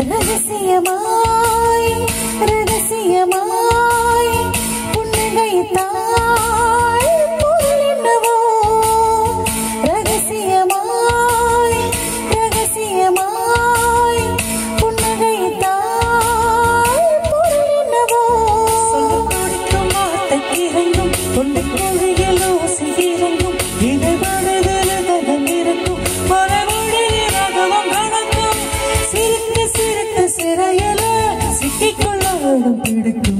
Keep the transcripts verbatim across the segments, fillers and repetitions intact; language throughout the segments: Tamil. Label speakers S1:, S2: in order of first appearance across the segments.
S1: ரகசியமாய் ரகசியமாய் புன்னகைத்தாய் பொருளென்னவோ ரகசியமாய் ரகசியமாய் புன்னகைத்தாய் பொருளென்னவோ சொல்ல கொடுக்கும் வார்த்தை இறங்கும் தொண்டை கோழியில் ஓசை இறங்கும் இதை மனதில் தடம் இருக்கும் மனமொழியாகவும் கணக்கும் சிரிக்க சிரிக்க சிறையல சிக்கிக்கொள்ளாடும் பிடிக்கும்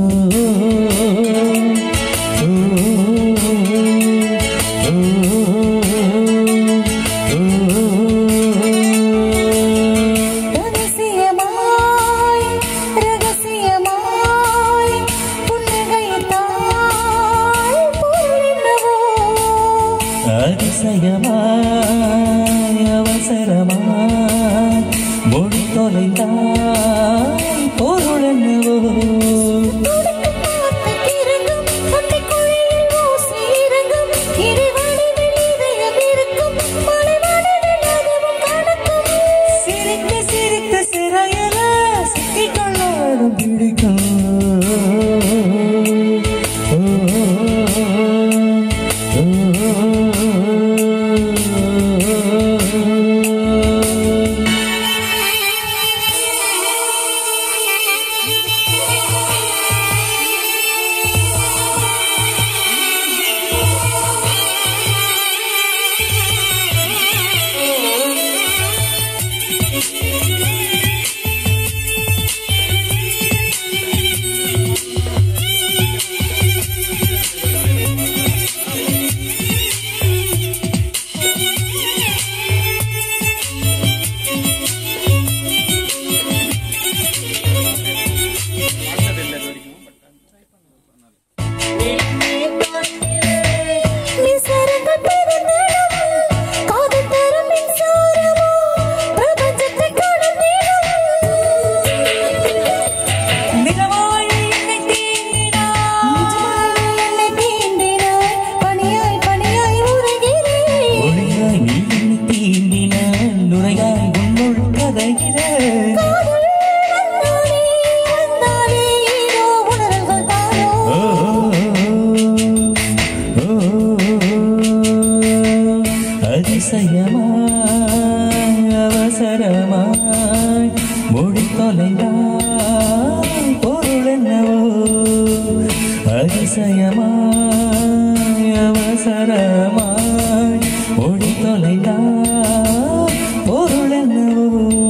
S1: ரகசியமாய் ரகசியமாய் புன்னகைத்தாய் பொருளென்னவோ அதிசயமாய் அவசரமாய் மொழி தொலைந்தாய் பொருளென்னவோ சிரிக்க சிரிக்க சிறையல சிக்கிக்கொள்ளாடும் பிடிக்கும் அதிசயமாய் அவசரமாய் மொழி தொலைந்தாய் பொருளென்னவோ அதிசயமாய் அவசரமாய் மொழி தொலைந்தாய் பொருளென்னவோ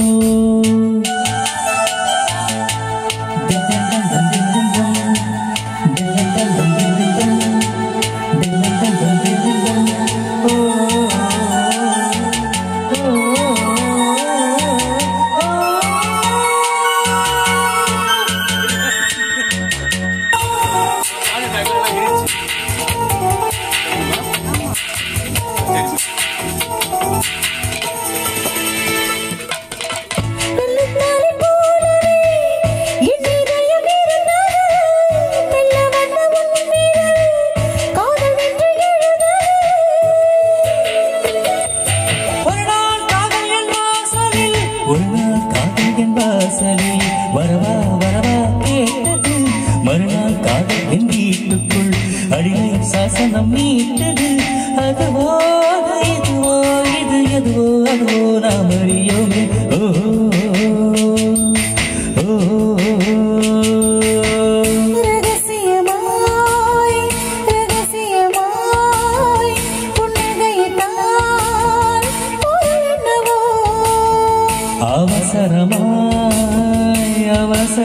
S1: ஒரு நாள் காதல் என் வாசலில் வரவா வரவா கேட்டது மறுநாள் காதல் என் வீட்டுக்குள் அடிமை சாசனம் மீட்டது அதுவோ இதுவோ இது எதுவோ அதுவோ நாம் அறியோமே ஓ ரகசியமாய் ரகசியமாய் புன்னகைத்தாய் பொருளென்னவோ அவசரமாய் அவசரமாய்